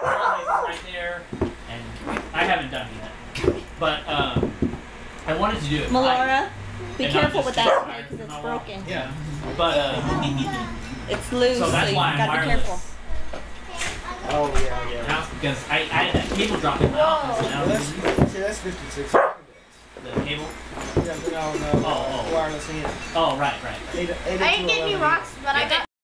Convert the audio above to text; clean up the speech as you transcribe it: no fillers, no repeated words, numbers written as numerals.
right there, and I haven't done it yet. But I wanted to do it. Melora, be careful with that because it's wall. broken. Yeah. But it's loose, so, that's you why gotta be careful. Oh yeah. Now, because I had that cable drop in my office. And that's 56. The cable? Yeah, no, wireless in. Oh, right. I didn't get any rocks, but I got